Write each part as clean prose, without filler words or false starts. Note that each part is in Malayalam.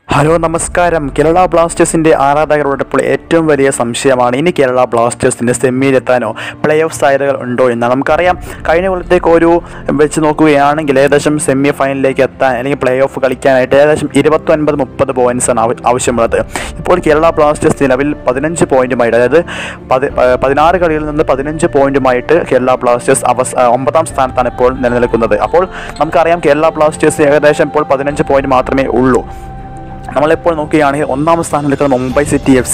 ഹലോ നമസ്കാരം. കേരള ബ്ലാസ്റ്റേഴ്സിൻ്റെ ആരാധകരോട് ഇപ്പോൾ ഏറ്റവും വലിയ സംശയമാണ് ഇനി കേരള ബ്ലാസ്റ്റേഴ്സിൻ്റെ സെമിയിലെത്താനോ പ്ലേ ഓഫ് സാധ്യതകൾ ഉണ്ടോ എന്നാണ്. നമുക്കറിയാം കഴിഞ്ഞ കൊല്ലത്തേക്ക് ഒരു വെച്ച് നോക്കുകയാണെങ്കിൽ ഏകദേശം സെമി ഫൈനലിലേക്ക് എത്താൻ അല്ലെങ്കിൽ പ്ലേ ഓഫ് കളിക്കാനായിട്ട് ഏകദേശം 29-30 പോയിൻറ്റ്സാണ് ആവശ്യമുള്ളത്. ഇപ്പോൾ കേരള ബ്ലാസ്റ്റേഴ്സ് നിലവിൽ 15 പോയിൻറ്റുമായിട്ട്, അതായത് 16 കളിയിൽ നിന്ന് 15 പോയിൻറ്റുമായിട്ട് കേരള ബ്ലാസ്റ്റേഴ്സ് 9ാം സ്ഥാനത്താണ് ഇപ്പോൾ നിലനിൽക്കുന്നത്. അപ്പോൾ നമുക്കറിയാം കേരള ബ്ലാസ്റ്റേഴ്സ് ഏകദേശം ഇപ്പോൾ 15 പോയിൻറ്റ് മാത്രമേ ഉള്ളൂ. നമ്മളിപ്പോൾ നോക്കുകയാണെങ്കിൽ 1ാം സ്ഥാനം നിൽക്കുന്ന മുംബൈ സിറ്റി FC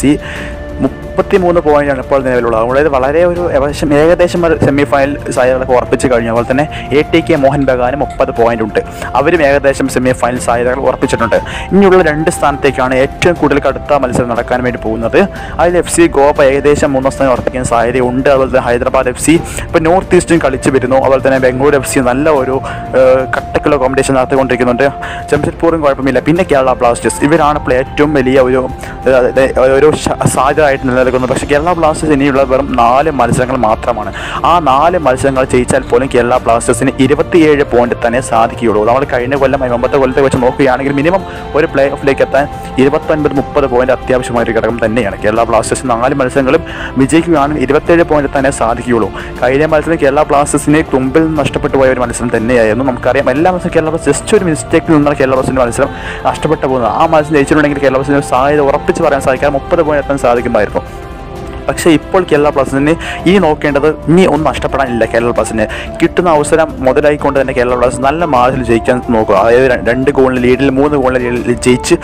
33 പോയിൻ്റാണ് ഇപ്പോൾ നിലവിലുള്ളത്. അതായത് വളരെ ഒരു ഏകദേശം ഒരു സെമി ഫൈനൽ സാധ്യതകളൊക്കെ ഉറപ്പിച്ച് കഴിഞ്ഞു. അതുപോലെ തന്നെ ATK മോഹൻ ബഗാന് 30 പോയിൻ്റ് ഉണ്ട്. അവരും ഏകദേശം സെമി ഫൈനൽ സാധ്യതകൾ ഉറപ്പിച്ചിട്ടുണ്ട്. ഇനിയുള്ള 2 സ്ഥാനത്തേക്കാണ് ഏറ്റവും കൂടുതൽ കടുത്ത മത്സരം നടക്കാൻ വേണ്ടി പോകുന്നത്. അതിൽ FC ഗോവ ഏകദേശം 3ാം സ്ഥാനം ഉറപ്പിക്കാൻ സാധ്യതയുണ്ട്. അതുപോലെ തന്നെ ഹൈദരാബാദ് FC ഇപ്പോൾ നോർത്ത് ഈസ്റ്റും കളിച്ച് വരുന്നു. അതുപോലെ തന്നെ ബംഗളൂരു FC നല്ല ഒരു കട്ടക്കുള്ള കോമ്പറ്റീഷൻ നടത്തിക്കൊണ്ടിരിക്കുന്നുണ്ട്. ജംഷഡ്പൂറും കുഴപ്പമില്ല. പിന്നെ കേരള ബ്ലാസ്റ്റേഴ്സ് ഇവരാണ് ഇപ്പോൾ ഏറ്റവും വലിയ ഒരു സാധ്യത ആയിട്ട് നിലനിൽക്കുന്നത്. പക്ഷേ കേരള ബ്ലാസ്റ്റേഴ്സ് ഇനിയുള്ള വെറും 4 മത്സരങ്ങൾ മാത്രമാണ്. ആ 4 മത്സരങ്ങൾ ജയിച്ചാൽ പോലും കേരള ബ്ലാസ്റ്റേഴ്സിന് 27 പോയിന്റ് തന്നെ സാധിക്കുകയുള്ളൂ. നമ്മൾ കഴിഞ്ഞ കൊല്ലം 9 കൊല്ലത്തെ വെച്ച് നോക്കുകയാണെങ്കിൽ മിനിമം ഒരു പ്ലേ ഓഫിലേക്ക് എത്താൻ 29-30 പോയിന്റ് അത്യാവശ്യമായൊരു ഘടകം തന്നെയാണ്. കേരള ബ്ലാസ്റ്റേഴ്സ് 4 മത്സരങ്ങളും വിജയിക്കുകയാണെങ്കിൽ 27 പോയിന്റ് തന്നെ സാധിക്കുകയുള്ളൂ. കഴിഞ്ഞ മത്സരം കേരള ബ്ലാസ്റ്റേഴ്സിന് തുമ്പിൽ നഷ്ടപ്പെട്ടു പോയ ഒരു മത്സരം തന്നെയായിരുന്നു. നമുക്കറിയാം എല്ലാ മത്സരം കേരള ബ്ലാസ്റ്റേഴ്സ് ജസ്റ്റ് ഒരു മിസ്റ്റേക്കിൽ നിന്നാണ് കേരള ബ്ലാസ്റ്റേഴ്സിൻ്റെ മത്സരം നഷ്ടപ്പെട്ടു പോകുന്നത്. ആ മത്സരം ജയിച്ചിട്ടുണ്ടെങ്കിൽ കേരള ബ്ലാസ്റ്റേഴ്സിന് സാധ്യത ഉറപ്പിച്ച് പറയാൻ സാധിക്കാതെ 30 പോയിന്റ് എത്താൻ സാധിക്കുമായിരുന്നു. പക്ഷേ ഇപ്പോൾ കേരള ബ്ലാസ്റ്റേഴ്സിന് ഇനി നോക്കേണ്ടത് ഇനി ഒന്നും നഷ്ടപ്പെടാനില്ല. കേരള ബ്ലാസ്റ്റേഴ്സിന് കിട്ടുന്ന അവസരം മുതലായിക്കൊണ്ട് തന്നെ കേരള ബ്ലാസ്റ്റേഴ്സ് നല്ല മാർജിൽ ജയിക്കാൻ നോക്കുക. അതായത് 2 ഗോളിന് ലീഡിൽ 3 ഗോളിന് ലീഡിൽ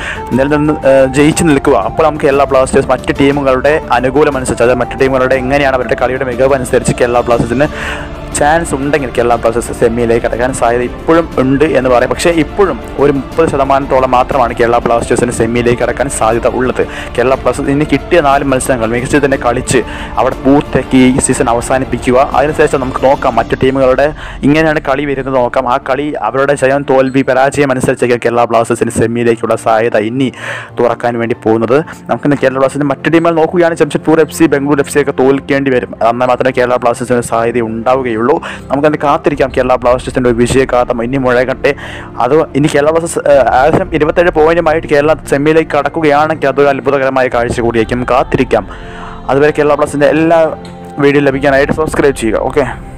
ജയിച്ച് നിൽക്കുക. അപ്പോൾ നമുക്ക് കേരള ബ്ലാസ്റ്റേഴ്സ് മറ്റ് ടീമുകളുടെ അനുകൂലമനുസരിച്ച്, അതായത് മറ്റ് ടീമുകളുടെ എങ്ങനെയാണ് അവരുടെ കളിയുടെ മികവ് അനുസരിച്ച് കേരള ബ്ലാസ്റ്റേഴ്സിന് ചാൻസ് ഉണ്ടെങ്കിൽ കേരള ബ്ലാസ്റ്റേഴ്സ് സെമിയിലേക്ക് കടക്കാൻ സാധ്യത ഇപ്പോഴും ഉണ്ട് എന്ന് പറയാം. പക്ഷേ ഇപ്പോഴും ഒരു 30% മാത്രമാണ് കേരള ബ്ലാസ്റ്റേഴ്സിന് സെമിയിലേക്ക് കടക്കാൻ സാധ്യത ഉള്ളത്. കേരള ബ്ലാസ്റ്റേഴ്സ് ഇനി കിട്ടിയ 4 മത്സരങ്ങൾ മികച്ച തന്നെ കളിച്ച് അവിടെ പൂർത്തിയാക്കി ഈ സീസൺ അവസാനിപ്പിക്കുക. അതിനുശേഷം നമുക്ക് നോക്കാം മറ്റു ടീമുകളുടെ ഇങ്ങനെയാണ് കളി വരുന്നത് നോക്കാം. ആ കളി അവരുടെ ജയം തോൽവി പരാജയം അനുസരിച്ചൊക്കെ കേരള ബ്ലാസ്റ്റേഴ്സിന് സെമിയിലേക്കുള്ള സാധ്യത ഇനി തുറക്കാൻ വേണ്ടി പോകുന്നത്. നമുക്ക് കേരള ബ്ലാസ്റ്റേഴ്സിന് മറ്റു ടീമുകൾ നോക്കുകയാണെങ്കിൽ ജംഷഡ്പൂർ FC, ബംഗളൂരു FC ഒക്കെ തോൽക്കേണ്ടി വരും. എന്നാൽ മാത്രമേ കേരള ബ്ലാസ്റ്റേഴ്സിന് സാധ്യത ഉണ്ടാവുകയുള്ളൂ. നമുക്കത് കാത്തിരിക്കാം. കേരള ബ്ലാസ്റ്റേഴ്സിൻ്റെ ഒരു വിജയഗാഥം ഇനി മുഴകട്ടെ. അത് ഇനി കേരള ബ്ലാസ്റ്റേഴ്സ് ഏകദേശം 27 പോയിന്റുമായിട്ട് കേരള സെമിയിലേക്ക് കടക്കുകയാണെങ്കിൽ അതൊരു അത്ഭുതകരമായ കാഴ്ച കൂടിയായിരിക്കും. കാത്തിരിക്കാം. അതുവരെ കേരള ബ്ലാസ്റ്റേഴ്സിൻ്റെ എല്ലാ വീഡിയോ ലഭിക്കാനായിട്ട് സബ്സ്ക്രൈബ് ചെയ്യുക. ഓക്കെ.